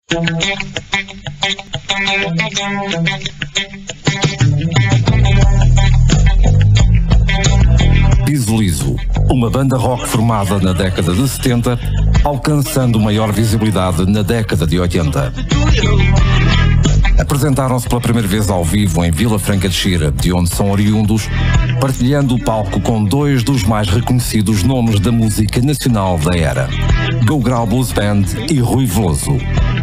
Piso Liso, uma banda rock formada na década de 70, alcançando maior visibilidade na década de 80. Apresentaram-se pela primeira vez ao vivo em Vila Franca de Xira, de onde são oriundos, partilhando o palco com dois dos mais reconhecidos nomes da música nacional da era, Go Grau Blues Band e Rui Veloso.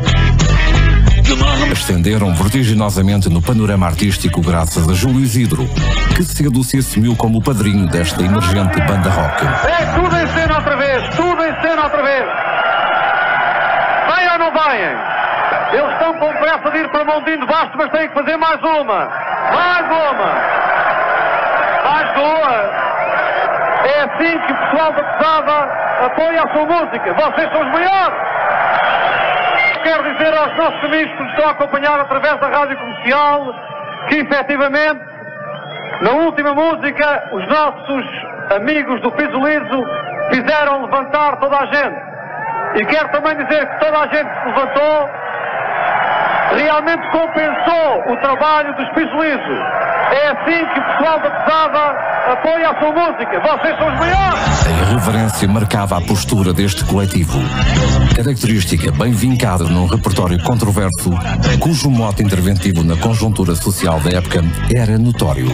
Ascenderam vertiginosamente no panorama artístico graças a Júlio Isidro, que cedo se assumiu como o padrinho desta emergente banda rock. É tudo em cena outra vez, tudo em cena outra vez. Vêm ou não vêm? Eles estão com pressa de ir para Montinho de Basto, mas têm que fazer mais uma. Mais uma. Mais duas. É assim que o pessoal da pesada apoia a sua música. Vocês são os maiores. Quero dizer aos nossos amigos que nos estão a acompanhar através da rádio comercial que, efetivamente, na última música, os nossos amigos do Piso Liso fizeram levantar toda a gente. E quero também dizer que toda a gente que se levantou realmente compensou o trabalho dos Piso Liso. É assim que o pessoal da pesada apoia a sua música. Vocês são os maiores! A irreverência marcava a postura deste coletivo. Característica bem vincada num repertório controverso, cujo mote interventivo na conjuntura social da época era notório.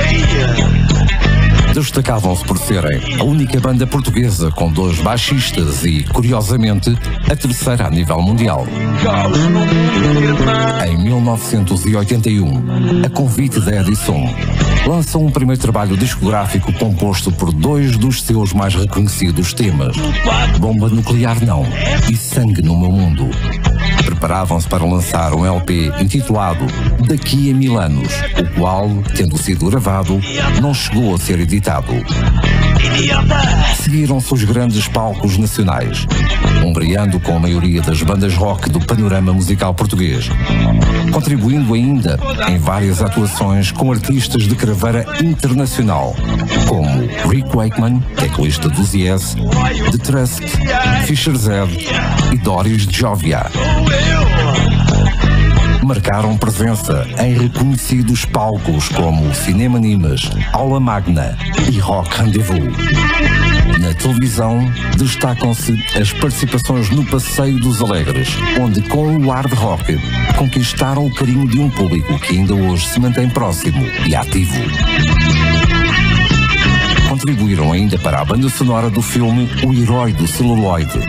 Destacavam-se por serem a única banda portuguesa com dois baixistas e, curiosamente, a terceira a nível mundial. Em 1981, a convite da Edison, lançam um primeiro trabalho discográfico composto por dois dos seus mais reconhecidos temas, Bomba Nuclear Não e Sangue no Meu Mundo. Preparavam-se para lançar um LP intitulado Daqui a 1000 Anos, o qual, tendo sido gravado, não chegou a ser editado. Seguiram-se os grandes palcos nacionais, ombreando com a maioria das bandas rock do panorama musical português, contribuindo ainda em várias atuações com artistas de craveira internacional, como Rick Wakeman, teclista dos Yes, The Trust, Fischer Zed e Doris Djovia. Marcaram presença em reconhecidos palcos como Cinema Nimas, Aula Magna e Rock Rendezvous. Na televisão, destacam-se as participações no Passeio dos Alegres, onde, com o hard rock, conquistaram o carinho de um público que ainda hoje se mantém próximo e ativo. Contribuíram ainda para a banda sonora do filme O Herói do Celuloide.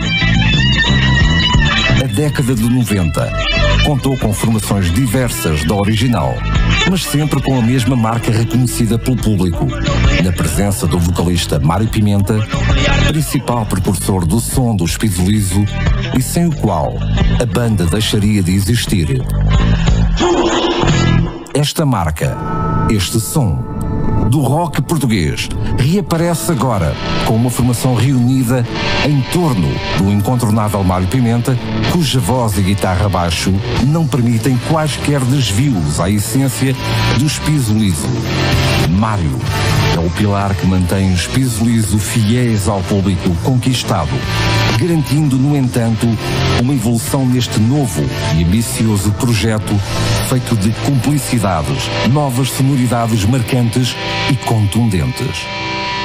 A década de 90 contou com formações diversas da original, mas sempre com a mesma marca reconhecida pelo público, na presença do vocalista Mário Pimenta, principal precursor do som do Piso Liso e sem o qual a banda deixaria de existir. Esta marca, este som do rock português, reaparece agora com uma formação reunida em torno do incontornável Mário Pimenta, cuja voz e guitarra baixo não permitem quaisquer desvios à essência dos Piso Liso. Mário é o pilar que mantém os Piso Liso fiéis ao público conquistado, garantindo, no entanto, uma evolução neste novo e ambicioso projeto feito de cumplicidades, novas sonoridades marcantes e contundentes.